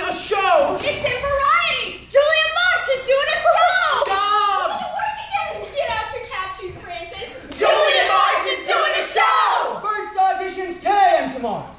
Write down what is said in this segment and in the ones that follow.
a show! It's in variety! Julia Marsh is doing a show! Jobs! Get out your tap shoes, Francis! Julia Marsh is doing a show! First audition's 10 a.m. tomorrow.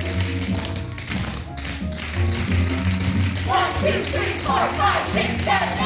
One, two, three, four, five, six, seven,